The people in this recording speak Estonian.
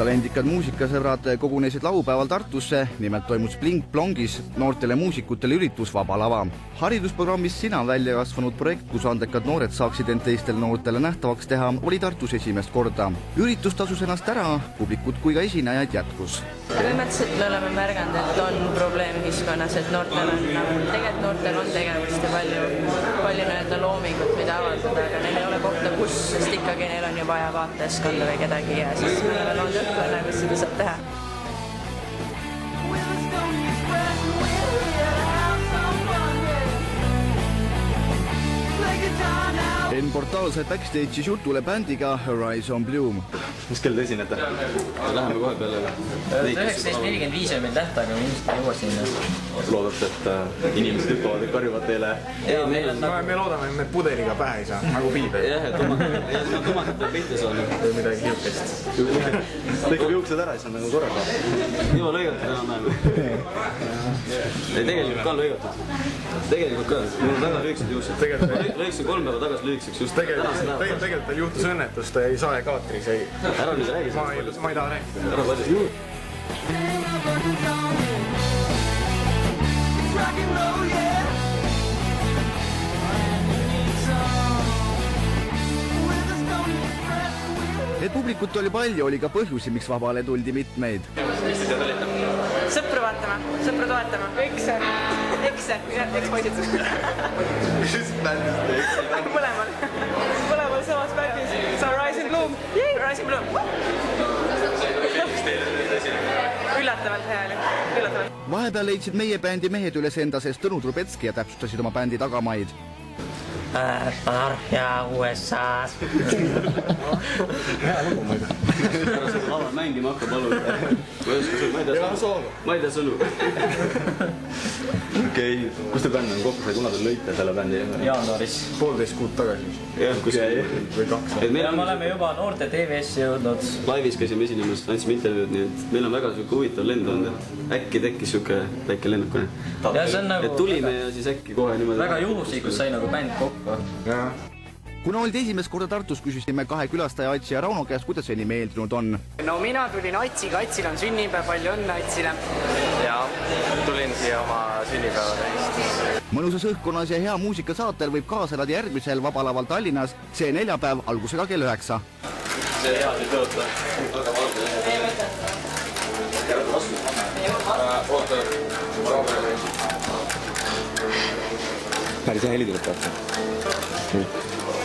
Talendikad muusikasõbrad kogunesid laupäeval Tartusse, nimelt toimus Plink Plonkis noortele muusikutele üritus Vaba lava. Haridusprogrammis Sina välja kasvanud projekt, kus andekad noored saaksid end teistele noortele nähtavaks teha, oli Tartus esimest korda. Üritus tasus ennast ära, publikut kui ka esinejaid jätkus. Põhimõtteliselt me oleme märganud, et on probleem ühiskonnas, et noortel on tegevust ja palju loomingut, mida avaldada, aga neil ei ole kohta, kus, sest ikkagi neil on ju vaja vaateskonda või kedagi ja siis me oleme loonud õhkkonna, kus seda saab teha. N-portaal sai backstage'is jutule bändiga Horizon Bloom. Mis kell te esinete? Läheme kohe peale. 19.45 on meil tähtaega, me ilmselt ei jõua sinna. Loodate, et inimesed hüppavad ja karjuvad teile? Me loodame, et me pudeliga pähe ei saa, nagu piibel. Jah, et tomatit on pihta saanud. Või midagi hilkest. Lõikab juuksed ära, siis on nagu korraga. Juba lõigatud enam-vähem. Ei, tegelikult ka lõigatud. Tegelikult ka. Mul on väga lühikesed juuksed. Lõiksin 3 päeva tagasi lühikeseks just. Tegelikult tal juhtus õnnetust, ta ei saa kaatris. Ära nüüd räägi. Ma ei taha rääkida. Ära padis. Et publikut oli palju, oli ka põhjusi, miks vabale tuldi mitmeid. Sõpru vaatama, sõpru toetama. Ekse, poisid. Mõlemal samas bändis. See on Horizon Bloom. Üllatavalt hea oli. Vahepeal leidsid meie bändi mehed üles enda seest Tõnu Trubetski ja täpsustasid oma bändi tagamaid. Anarhia USA-s. Hea lugu, ma ei tea. Pärast seda lava mängima hakkab palun. Ma ei tea sõnu. Okei, kus te bänd on kokku sai, kuna te lõite selle bändi? Jaanuaris. 1,5 kuud tagasi. Jah, kus või 2. Me oleme juba noorte TV-sse jõudnud. Laivis käisime esinemas, andsime intervjuud, nii et meil on väga huvitav lend olnud, et äkki tekkis siuke väike lennukene. Ja see on nagu... Et tulime ja siis äkki kohe niimoodi... Väga juhuslikult sai nagu bänd kokku. Kuna oldi esimest korda Tartus, küsisime 2 külastaja Atsi ja Rauno käest, kuidas seni meeldinud on. No mina tulin Atsiga, Atsil on sünnipäev, palju õnne Atsile. Jaa, tulin siia oma sünnipäeva tähistama. Mõnusas õhkkonnas ja hea muusikasaatel võib kaasa elada järgmisel Vabalaval Tallinnas, see neljapäev algusega kell 9. See hea siis tõota. Päris hea heli tuleb tähtsa.